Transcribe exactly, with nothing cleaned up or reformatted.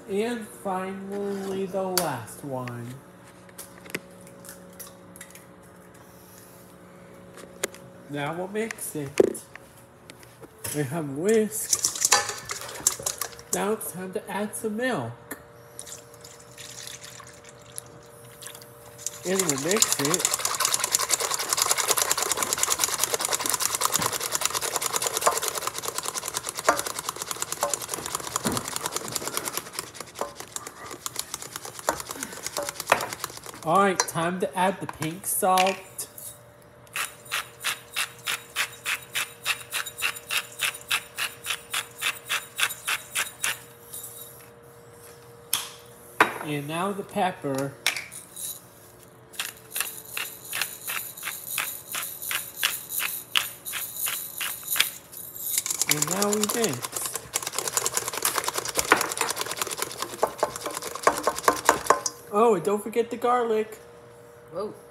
And finally the last one. Now we'll mix it. We have whisk. Now it's time to add some milk. And we'll mix it. Alright, time to add the pink salt. And now the pepper. And now we mix. Oh, and don't forget the garlic. Whoa.